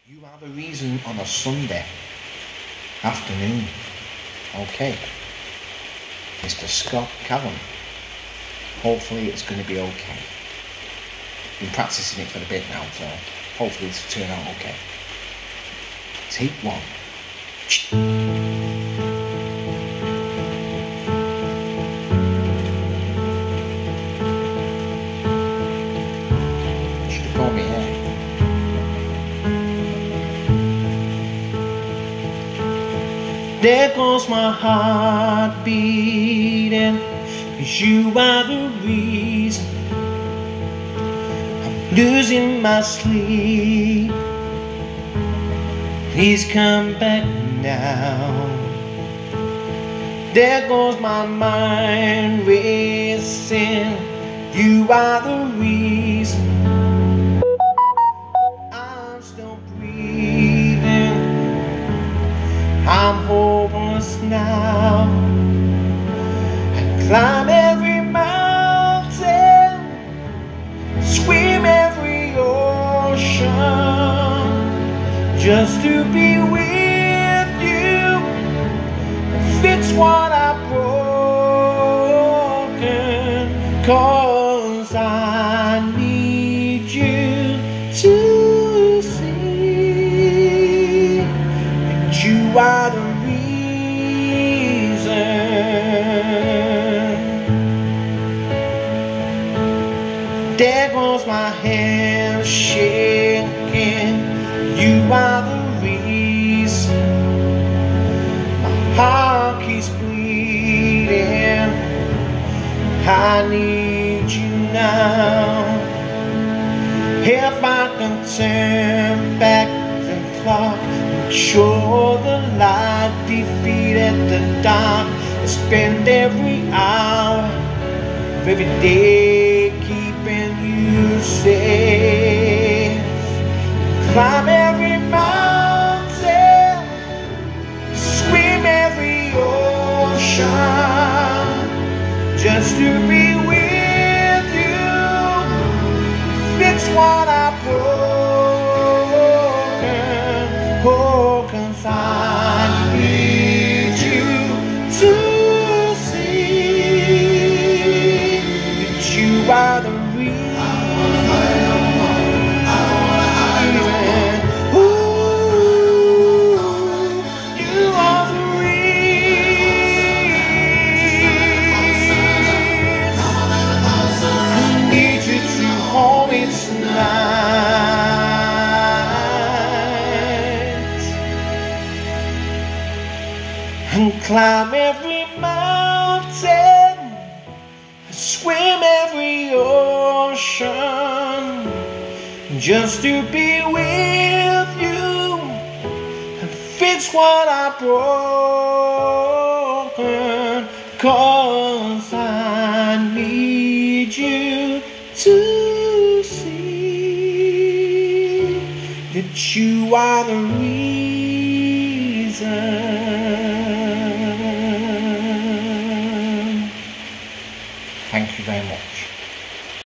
You are the reason on a Sunday afternoon. Okay. Mr. Scott Calum. Hopefully it's going to be okay. Been practicing it for a bit now, so hopefully it's turn out okay. Take one. Should have brought me here. There goes my heart beating, 'cause you are the reason I'm losing my sleep. Please come back now. There goes my mind racing. You are the reason I'm still breathing. I'm hopeless now. I climb every mountain, swim every ocean, just to be with you, fix what I've broken, 'cause I need you to see that you are the reason. There goes my hand shaking. You are the reason my heart keeps bleeding. I need you now. If I can turn back the clock, make sure the light defeated the dark, and spend every hour of every day keeping you safe. Climb every mountain, swim every ocean, just to be with you, fix what I've broken. Oh, 'cause I need you to see that you are the reason. And climb every mountain, swim every ocean, just to be with you and fix what I've broken, 'cause I need you to see that you are the reason.